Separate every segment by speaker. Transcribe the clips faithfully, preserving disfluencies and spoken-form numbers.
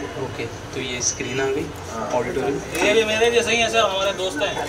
Speaker 1: Okay, तो ये screen आ गई ऑडिटोरियम।
Speaker 2: ये भी मेरे जैसे ही है सर, हमारे दोस्त हैं।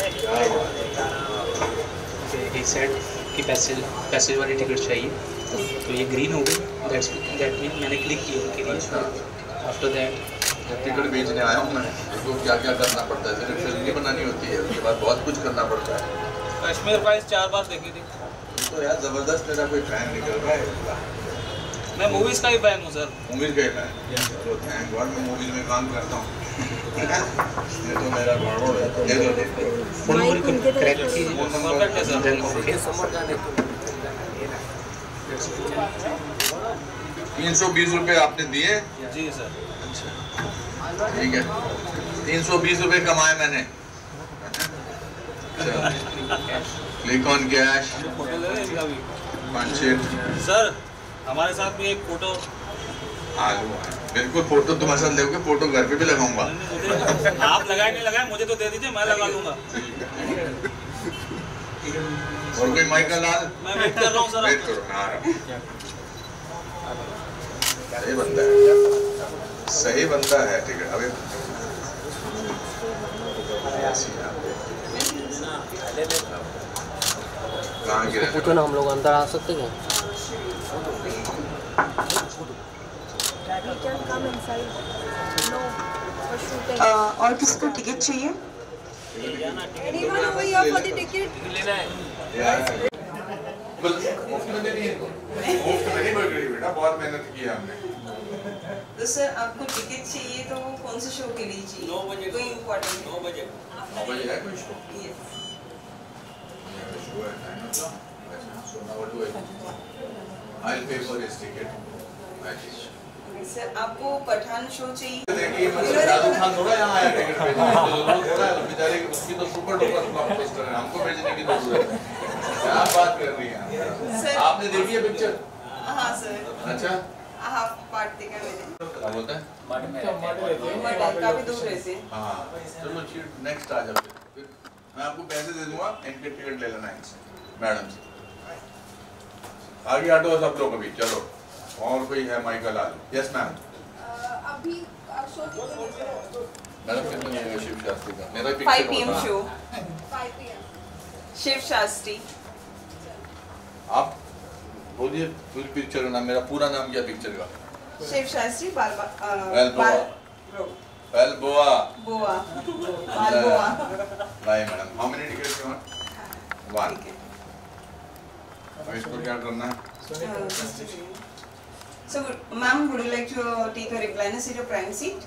Speaker 1: ही सेड कि पैसेज पैसेज वाली टिकट चाहिए, तो ये ग्रीन हो गई। दैट्स दैट मीन मैंने क्लिक किया उनके लिए। आफ्टर दैट
Speaker 3: टिकट बेचने आया हूँ मैं, तो क्या क्या करना पड़ता है, सिर्फ फिल्म नहीं बनानी होती है, उसके बाद बहुत कुछ करना पड़ता है।
Speaker 2: कश्मीर फाइल्स चार बार देखी थी।
Speaker 3: तो यार ज़बरदस्त मेरा कोई फैन निकल रहा है।
Speaker 2: मैं मूवीज़ का ही फैन हूँ सर।
Speaker 3: मूवीज़ का ही फैन, तो थैंक गॉड मैं मूवीज़ में काम करता हूँ। ये तो मेरा गड़बड़ है। दे दो दे दो
Speaker 1: फोन नंबर करेक्ट कीजिए।
Speaker 3: फोन नंबर
Speaker 2: परफेक्ट है सर।
Speaker 3: तीन सौ बीस रुपये आपने दिए?
Speaker 2: जी सर।
Speaker 3: अच्छा ठीक है, तीन सौ बीस रुपये कमाए मैंने। Click on cash.
Speaker 2: फोटो ले लें इनका भी।
Speaker 3: सर
Speaker 2: हमारे साथ भी एक फोटो।
Speaker 3: आलू बिल्कुल, फोटो तुम्हारे साथ लेके फोटो घर पे भी लगाऊंगा।
Speaker 2: आप लगाए नहीं लगाए, मुझे तो दे दीजिए, मैं लगा दूंगा।
Speaker 3: और कोई माइकल लाल?
Speaker 2: मैं वेट कर रहा हूँ सर।
Speaker 3: वेट करो, मैं आ रहा हूँ। सही बंदा है, सही बंदा है। टिकट अभी
Speaker 1: फोटो ना हम लोग अंदर आ सकते हैं।
Speaker 4: और किसको टिकट चाहिए?
Speaker 3: बेटा बहुत मेहनत की है हमने।
Speaker 4: तो सर आपको टिकट चाहिए तो कौन से शो के लिए चाहिए?
Speaker 2: नौ बजे
Speaker 4: कोई इम्पोर्टेंट?
Speaker 2: नौ बजे
Speaker 3: नौ बजे है कोई शो?
Speaker 4: यस।
Speaker 3: शो है nine o'clock. So now what do I do? I will pay for this ticket.
Speaker 4: Sir आपको पठान शो चाहिए?
Speaker 3: देखिए मतलब शाहरुख खान थोड़ा यहाँ आया टिकट बेचने, तो जरूरत थोड़ा है बेचारे की, उसकी तो सुपर डुपर ब्लॉकबस्टर है, हमको बेचने की जरूरत है। क्या बात कर रही हैं आप? आपने देखी है पिक्चर?
Speaker 4: हाँ सर।
Speaker 3: अच्छा
Speaker 4: हाफ पार्ट देखा मैंने।
Speaker 3: क्या बोलते हैं?
Speaker 4: काफी दूर रहते हैं।
Speaker 3: हाँ चलो नेक्स्ट आ जाओ। फिर मैं आपको पैसे दे दूंगा, इनके टिकट ले लेना इनसे, मैडम से। आगे हटो सब लोग अभी, चलो। और कोई है माइकल लाल? Yes ma'am.
Speaker 4: अभी
Speaker 3: मैडम कितने बजे है शिव शास्त्री का? मेरा picture
Speaker 4: five P M show.
Speaker 5: Five P M
Speaker 4: Shiv Shastri.
Speaker 3: आप बोलिए पूरी पिक्चर का नाम, मेरा पूरा नाम क्या पिक्चर का?
Speaker 4: Shiv Shastri Balboa
Speaker 3: Balboa. Balboa.
Speaker 4: Boa Balboa.
Speaker 3: Right madam, how many tickets you want? One. अब इसको क्या करना है?
Speaker 4: So, ma'am, would you like to take a recliner seat or prime seat?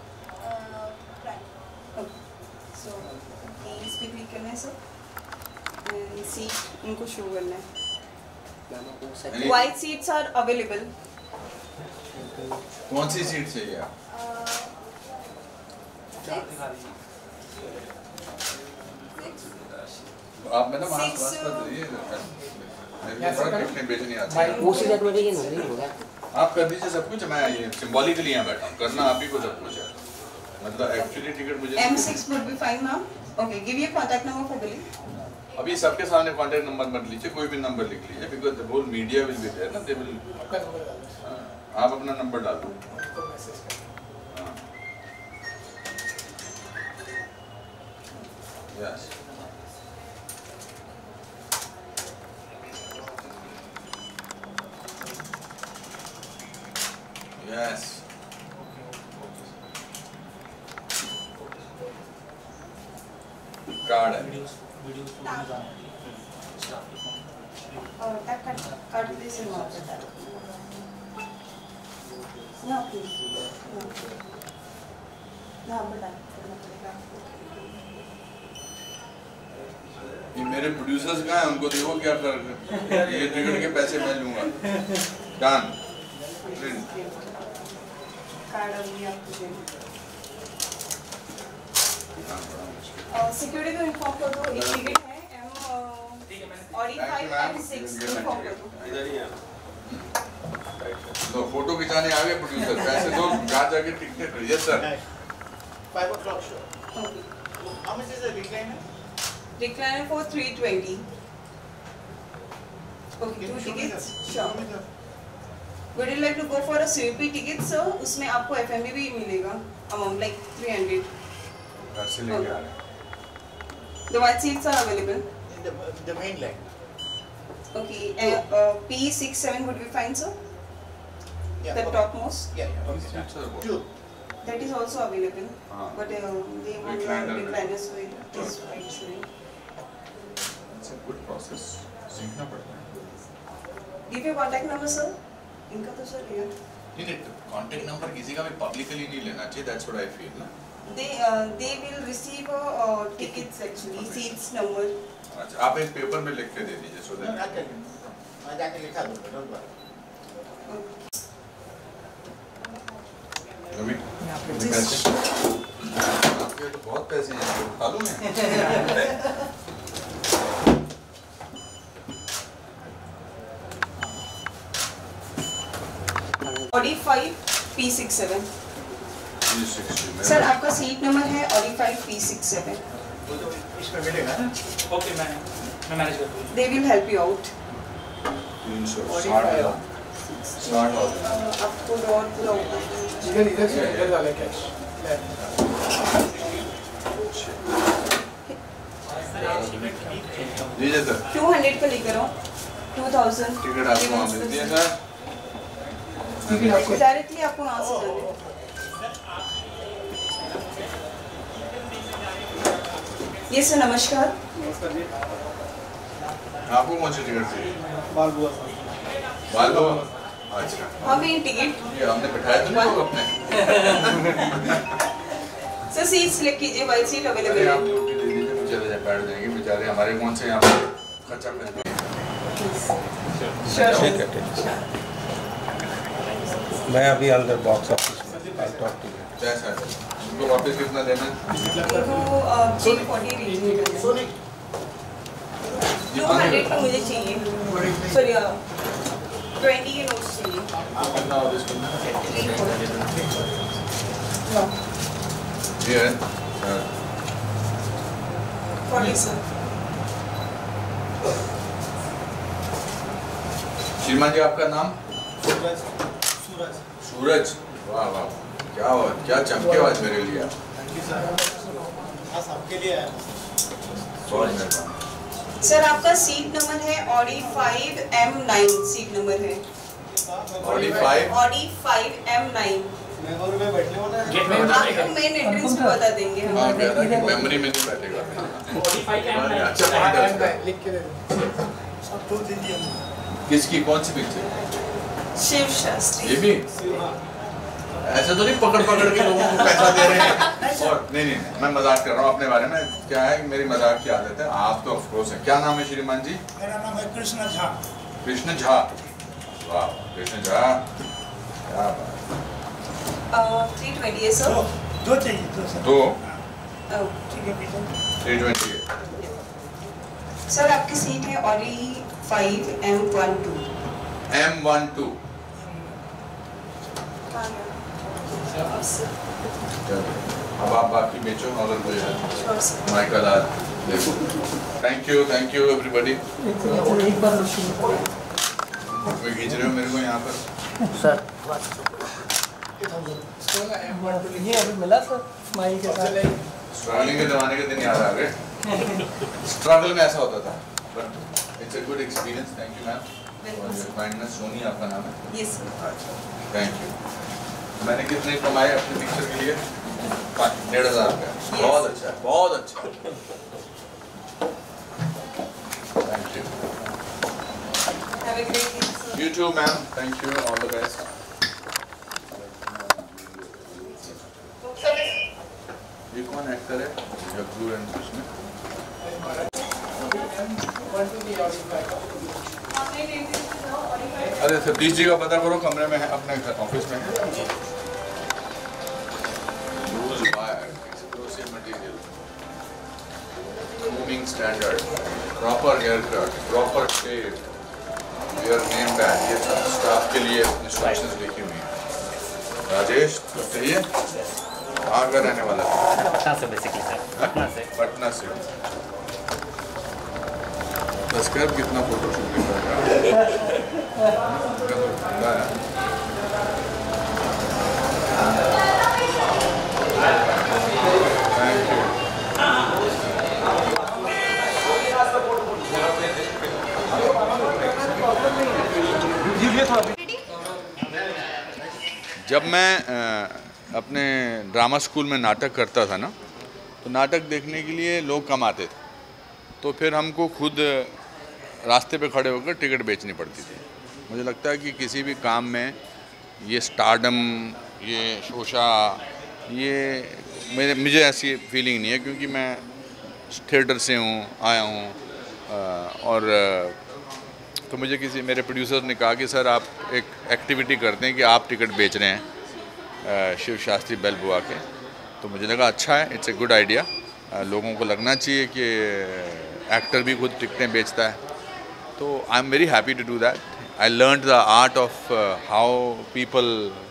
Speaker 4: Okay. So, इस पे click करना है sir. And seat उनको show करना है. White seats are available.
Speaker 3: कौन सी सीट चाहिए आप? आप मैडम आस पास मत रहिए, मेरे को थोड़ा कितने बेचने आते हैं।
Speaker 1: उसी जगह में देखिए ना, नहीं होगा।
Speaker 3: आप कर दीजिए सब कुछ, मैं ये सिंबॉलिकली यहाँ बैठा हूँ, करना आप ही को सब कुछ है। मतलब एक्चुअली टिकट मुझे
Speaker 4: M six would be fine, ma'am. Okay, give your contact number for billing.
Speaker 3: अभी सबके सामने कांटेक्ट नंबर मत लीजिए, कोई भी नंबर लिख लीजिए, because the whole media will be there ना, दे विल। आप अपना नंबर डाल दो। यस यस कार्ड है।
Speaker 4: और तक कट कट प्लीज नो बता दो। ना प्लीज। ना बता।
Speaker 3: ये मेरे प्रोड्यूसर्स कहाँ हैं, उनको देखो क्या कर रहे हैं। ये टिकट के पैसे मैं लूँगा। डन।
Speaker 4: कार्ड अभी आपको दे दूँ। सिक्योरिटी को इन्फॉर्म कर दो, एक टिकट है M audi five M six inform कर दो।
Speaker 3: इधर ही है। लो फोटो खिंचाने आ गए प्रोड्यूसर, पैसे दो, जा जाके टिकट खरीदिए sir.
Speaker 5: Five o'clock show. How much is the recliner?
Speaker 4: Recliner for three twenty. Okay, two tickets. Sure. Would you like to go for a C V P ticket, sir? उसमें आपको F M B भी मिलेगा amount like three hundred.
Speaker 3: घर से लेके आ रहे हैं।
Speaker 4: The white seats are available.
Speaker 5: In the, the main line.
Speaker 4: Okay, uh, uh, P six seven would be fine, sir.
Speaker 5: Yeah,
Speaker 4: The
Speaker 5: okay.
Speaker 4: topmost.
Speaker 5: Yeah, yeah.
Speaker 3: These seats are good.
Speaker 5: Two.
Speaker 4: That is also available.
Speaker 3: हाँ।
Speaker 4: But uh, they want
Speaker 3: Recliner
Speaker 4: to
Speaker 3: में।
Speaker 4: recliner, so it is actually.
Speaker 3: It's a good process. सीखना पड़ता है।
Speaker 4: Give your contact number, sir. इनका तो sir है.
Speaker 3: नहीं नहीं, contact number किसी का भी publicly नहीं लेना चाहिए. That's what I feel ना.
Speaker 4: They uh, they will receive a uh, tickets actually, seats number.
Speaker 3: अच्छा, आप एक पेपर में लिख के दे दीजिए so
Speaker 5: No,
Speaker 3: that.
Speaker 5: not telling. मैं जाके लिखा दूँगा, don't worry.
Speaker 3: रवि, आपके तो बहुत पैसे हैं, उठा लूँ मैं?
Speaker 4: Audi five P six seven.
Speaker 3: P sixty में।
Speaker 4: सर आपका सीट नंबर है Audi five P six seven.
Speaker 5: वो तो इसमें मिलेगा ना?
Speaker 1: ओके मैं मैं मैनेज करता हूँ।
Speaker 4: They will help you out.
Speaker 3: तीन सौ साठ हजार। साठ हजार।
Speaker 4: Uh, आपको और पूरा ऊपर.
Speaker 5: इधर इधर से इधर डाले कैश.
Speaker 3: दीजिए सर।
Speaker 4: two hundred का लेकर आओ. two thousand.
Speaker 3: टिकट आपको वहाँ मिलती है सर।
Speaker 4: डायरेक्टली आपको वहाँ से जाना है. ये सर नमस्कार.
Speaker 3: आपको कौन सी टिकट चाहिए?
Speaker 5: बाल बुआ.
Speaker 3: बाल बुआ? अच्छा।
Speaker 4: हमें टिकट.
Speaker 3: ये हमने बिठाया तो नहीं होगा अपने।
Speaker 4: सर सीट सिलेक्ट कीजिए. वाइट सीट
Speaker 3: अरे
Speaker 4: अवेलेबल
Speaker 3: आप
Speaker 4: है.
Speaker 3: ड्यूटी दे दीजिए तो चले जाए बैठ जाएंगे बेचारे हमारे कौन से यहाँ पे खर्चा करते हैं।
Speaker 4: Sure.
Speaker 6: ठीक है ठीक है मैं अभी अंदर बॉक्स ऑफिस में I'll talk to you.
Speaker 3: जैसा है उनको वापस कितना देना है?
Speaker 4: इनको three forty रेंज में.
Speaker 5: सोनी.
Speaker 4: two hundred का मुझे चाहिए. सॉरी twenty के नोट्स चाहिए.
Speaker 3: आप कितना वापस करना है?
Speaker 4: three forty.
Speaker 3: ये है सर।
Speaker 4: forty sir.
Speaker 3: श्रीमान जी आपका नाम?
Speaker 5: सूरज. सूरज.
Speaker 3: सूरज। वाह वाह क्या क्या चमके आज मेरे लिए आप।
Speaker 5: Thank you sir. हाँ सबके लिए है.
Speaker 3: बहुत मेहरबान।
Speaker 4: सर आपका सीट नंबर है Audi five M nine seat number है.
Speaker 3: Audi five
Speaker 4: Audi five M nine.
Speaker 5: Memory में बैठे हो ना?
Speaker 1: गेट में
Speaker 4: आपको मेन एंट्रेंस पे बता देंगे हम.
Speaker 3: हाँ कह रहा है कि मेमोरी में नहीं बैठेगा।
Speaker 1: Audi five M nine.
Speaker 3: अच्छा पॉइंट है उसका।
Speaker 5: लिख के दे दो. सब तो दीजिए.
Speaker 3: किसकी कौन सी पिक्चर?
Speaker 4: शिव शास्त्री.
Speaker 3: ये भी ऐसे तो नहीं पकड़ पकड़ के लोगों को पैसा दे रहे हैं। और नहीं नहीं नहीं, मैं मजाक कर रहा हूँ अपने बारे में। क्या है मेरी मजाक की आदत है। आप तो अफकोर्स हैं। क्या नाम है श्रीमान जी?
Speaker 5: मेरा नाम है कृष्ण झा.
Speaker 3: कृष्ण झा। वाह कृष्ण झा क्या बात।
Speaker 4: three twenty है सर.
Speaker 5: दो चाहिए दो सर.
Speaker 3: दो
Speaker 4: Oh.
Speaker 5: ठीक है पीछे.
Speaker 3: थ्री ट्वेंटी
Speaker 4: सर आपकी सीट है Audi five M twelve.
Speaker 3: M one two. अब आप बाकी बेचो अगर कोई है माइकल आज देखो। Thank you thank you everybody.
Speaker 5: एक बार
Speaker 3: कोई खींच रहे हो मेरे को यहाँ पर?
Speaker 5: सर.
Speaker 7: ये अभी मिला सर स्माइल के साथ.
Speaker 3: स्ट्रगलिंग के जमाने के दिन याद आ गए। स्ट्रगल में ऐसा होता था but it's a good experience. Thank you ma'am for your kindness. Soni आपका नाम है?
Speaker 4: Yes sir.
Speaker 3: अच्छा थैंक यू। मैंने कितने कमाए अपनी पिक्चर के लिए? डेढ़ हज़ार रुपया। बहुत अच्छा है बहुत अच्छा। Thank you.
Speaker 4: Have a great day, sir.
Speaker 3: You too ma'am. Thank you all the best. ये कौन एक्टर है? जग्गू एंड कृष्ण। अरे सतीश जी का पता करो कमरे में है अपने घर ऑफिस में है। Rules wire, explosive material, grooming standard, proper haircut, proper shave, wear name badge, ये सब स्टाफ के लिए इंस्ट्रक्शंस लिखी हुई हैं। राजेश चाहिए? कहाँ का रहने वाला है?
Speaker 1: पटना से बेसिकली सर. पटना से.
Speaker 3: पटना से। बस कर कितना फोटो शूट कर रहा है? जब मैं आ, अपने ड्रामा स्कूल में नाटक करता था ना, तो नाटक देखने के लिए लोग कम आते थे, तो फिर हमको खुद रास्ते पे खड़े होकर टिकट बेचनी पड़ती थी। मुझे लगता है कि किसी भी काम में ये स्टारडम, ये शोशा, ये मेरे मुझे ऐसी फीलिंग नहीं है, क्योंकि मैं थिएटर से हूँ, आया हूँ। और तो मुझे किसी मेरे प्रोड्यूसर ने कहा कि सर आप एक एक्टिविटी करते हैं कि आप टिकट बेच रहे हैं शिव शास्त्री बेल बुआ के। तो मुझे लगा अच्छा है, इट्स ए गुड आइडिया। लोगों को लगना चाहिए कि एक्टर भी खुद टिकटें बेचता है। तो I am very happy to do that. I learned the art of how people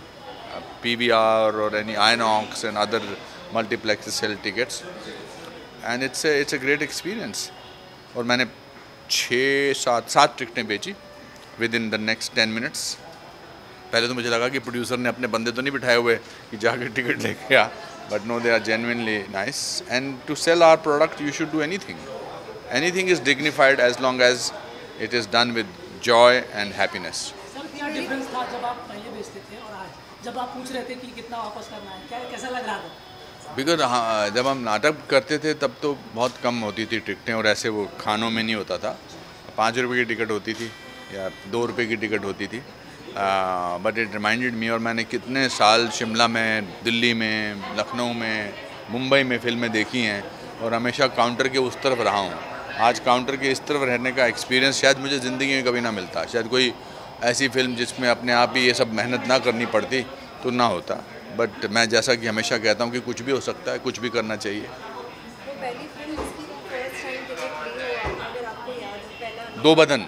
Speaker 3: P V R or any Inox and other multiplexes sell tickets, and it's a it's a great experience. और मैंने छः सात सात टिकटें बेची with in the next ten minutes. पहले तो मुझे लगा कि प्रोड्यूसर ने अपने बंदे तो नहीं बिठाए हुए कि जाके टिकट लेके आ, but no, they are genuinely nice. And to sell our product you should do anything anything is dignified as long as it is done with joy and happiness.
Speaker 7: Sir क्या डिफरेंस था जब आप पहले बेचते थे और आज जब आप पूछ रहे थे कि कितना वापस करना है, क्या कैसा लग रहा था?
Speaker 3: बिकॉज हाँ, जब हम नाटक करते थे तब तो बहुत कम होती थी टिकटें, और ऐसे वो खानों में नहीं होता था। पाँच रुपये की टिकट होती थी या दो रुपये की टिकट होती थी। बट इट रिमाइंडेड मी, और मैंने कितने साल शिमला में, दिल्ली में, लखनऊ में, मुंबई में फिल्में देखी हैं, और हमेशा काउंटर के उस तरफ रहा हूँ। आज काउंटर के इस तरफ रहने का एक्सपीरियंस शायद मुझे ज़िंदगी में कभी ना मिलता। शायद कोई ऐसी फिल्म जिसमें अपने आप ही ये सब मेहनत ना करनी पड़ती तो ना होता। बट मैं जैसा कि हमेशा कहता हूँ कि कुछ भी हो सकता है, कुछ भी करना चाहिए।
Speaker 8: वो पहली फिल्म जिसकी फर्स्ट टाइम टिकट ली हो, अगर आपको याद हो, पहला
Speaker 3: दो बदन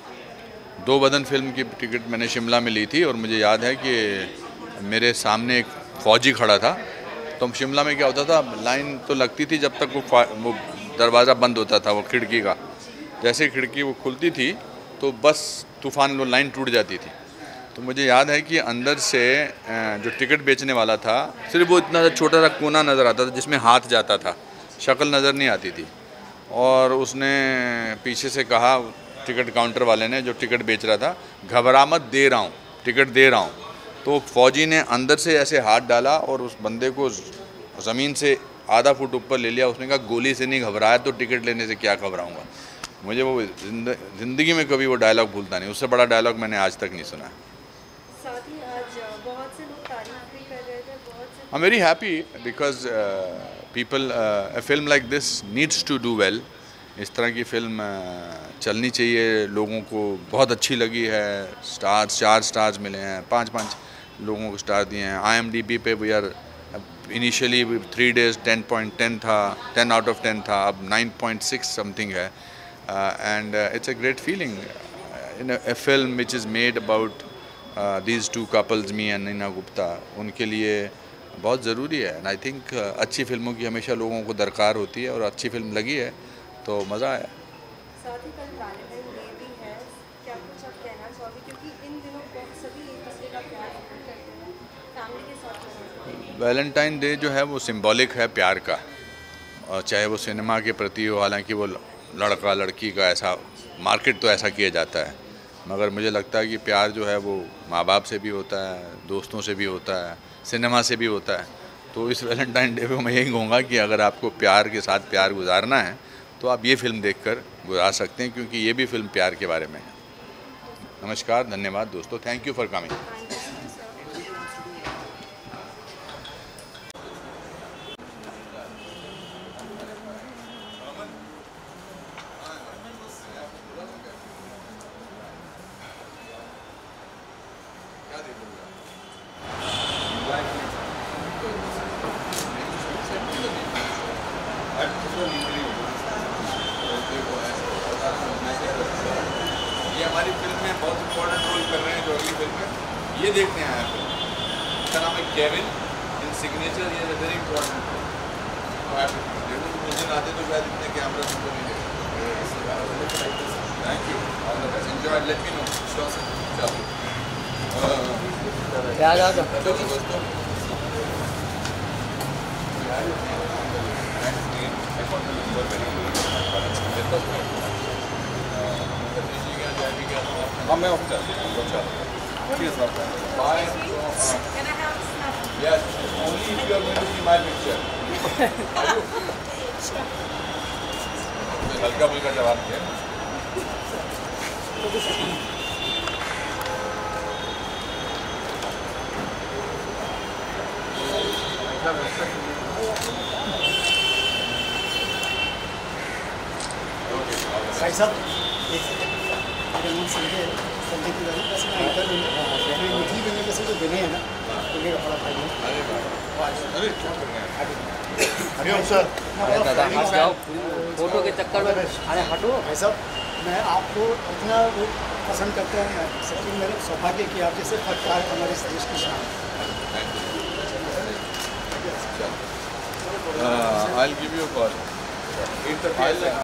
Speaker 3: दो बदन फिल्म की टिकट मैंने शिमला में ली थी, और मुझे याद है कि मेरे सामने एक फ़ौजी खड़ा था। तो शिमला में क्या होता था, लाइन तो लगती थी जब तक वो वो दरवाज़ा बंद होता था, वो खिड़की का। जैसे खिड़की वो खुलती थी तो बस तूफ़ान वो लाइन टूट जाती थी। तो मुझे याद है कि अंदर से जो टिकट बेचने वाला था, सिर्फ वो इतना छोटा सा कोना नज़र आता था जिसमें हाथ जाता था, शक्ल नज़र नहीं आती थी। और उसने पीछे से कहा, टिकट काउंटर वाले ने जो टिकट बेच रहा था, घबरा मत, दे रहा हूँ, टिकट दे रहा हूँ। तो फौजी ने अंदर से ऐसे हाथ डाला और उस बंदे को ज़मीन से आधा फुट ऊपर ले लिया। उसने कहा गोली से नहीं घबराया तो टिकट लेने से क्या घबराऊँगा। मुझे वो ज़िंदगी में कभी वो डायलॉग भूलता नहीं। उससे बड़ा डायलॉग मैंने आज तक नहीं सुना।
Speaker 8: साथ ही आज बहुत से लोग तारीफ भी कर रहे थे, बहुत से
Speaker 3: I am very happy because people, a film like this needs to do well. इस तरह की फिल्म uh, चलनी चाहिए। लोगों को बहुत अच्छी लगी है। स्टार्स, चार स्टार्स मिले हैं, पांच पांच लोगों को स्टार दिए हैं। आई एम डी बी पे we are initially three days ten point ten था, टेन आउट ऑफ टेन था, अब नाइन पॉइंट सिक्स समथिंग है। And it's a great feeling in a film which is made about these two couples, me and Neena Gupta. उनके लिए बहुत ज़रूरी है। And I think अच्छी फिल्मों की हमेशा लोगों को दरकार होती है, और अच्छी फिल्म लगी है तो मज़ा आया।
Speaker 8: साथ ही कल वैलेंटाइन डे भी है, क्या कुछ आप कहना चाहोगे? क्योंकि इन दिनों बहुत सभी एक दूसरे का प्यार करते हैं, फैमिली के साथ मनाते हैं।
Speaker 3: वैलेंटाइन डे जो है वो सिंबॉलिक है प्यार का, और चाहे वो सिनेमा के प्रति हो, हालांकि वो लड़का लड़की का ऐसा मार्केट तो ऐसा किया जाता है, मगर मुझे लगता है कि प्यार जो है वो माँ बाप से भी होता है, दोस्तों से भी होता है, सिनेमा से भी होता है। तो इस वैलेंटाइन डे पे मैं यही कहूँगा कि अगर आपको प्यार के साथ प्यार गुजारना है तो आप ये फ़िल्म देखकर गुजार सकते हैं, क्योंकि ये भी फिल्म प्यार के बारे में है। नमस्कार, धन्यवाद दोस्तों, थैंक यू फॉर कमिंग। ये हमारी फिल्म में बहुत इम्पोर्टेंट रोल कर रहे हैं जो अगली फिल्म में, ये देखने आया फिल्म। इसका नाम है केविन इन सिग्नेचर। ये वेरी इंपॉर्टेंट रोल। तो आप देखो उस दिन आते तो शायद इतने कैमरा तुमको नहीं देखे। Thank you, all the best, enjoy, let me know. चलो
Speaker 7: क्या जा
Speaker 3: चलो दोस्तों, हाँ मैं Bye.
Speaker 8: Can I have snap?
Speaker 3: Yes, only if you are going to see my picture. Are you? हल्का फुल्का जवाब दिया।
Speaker 5: भाई साहब एक मेरा नाम संजय है, संजय तिवारी। बस मैं इधर हूँ, मैं निकली बने में से जो बने हैं ना उनके कपड़ा भाई हूँ।
Speaker 3: अरे क्या कर रहे हैं?
Speaker 5: हरिओम सर।
Speaker 9: अरे दादा हट जाओ फोटो के चक्कर में। अरे हटो
Speaker 5: भाई साहब, मैं आपको इतना वो पसंद करता हूँ सर, मेरे सौभाग्य की आप जैसे फटकार हमारे देश की शान।
Speaker 3: Uh, I'll give you a call. Eat the